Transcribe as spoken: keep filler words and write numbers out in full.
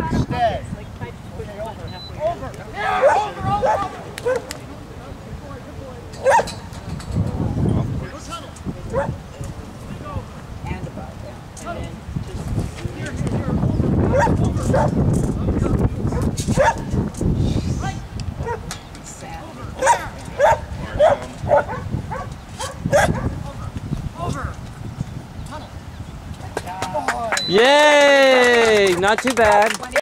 Stay. Okay, over. Over. Yeah, over, over, over. And above, yeah. And then just here, here, here. Over, over. Tunnel. Yay! Not too bad.